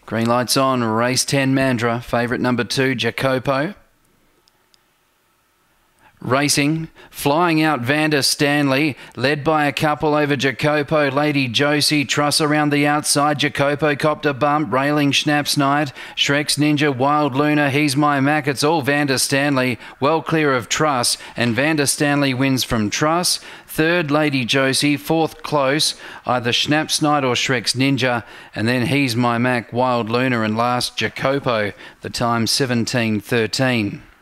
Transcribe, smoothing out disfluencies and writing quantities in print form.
Green lights on, race 10 Mandurah, favourite number 2, Jacopo. Racing, flying out Vander Stanley, led by a couple over Jacopo, Lady Josie, Truss around the outside, Jacopo copped a bump, Railing Schnaps Night, Shrek's Ninja, Wild Luna, He's My Mac, it's all Vander Stanley, well clear of Truss, and Vander Stanley wins from Truss. Third, Lady Josie, fourth close, either Schnaps Night or Shrek's Ninja, and then He's My Mac, Wild Luna, and last Jacopo, the time 17:13.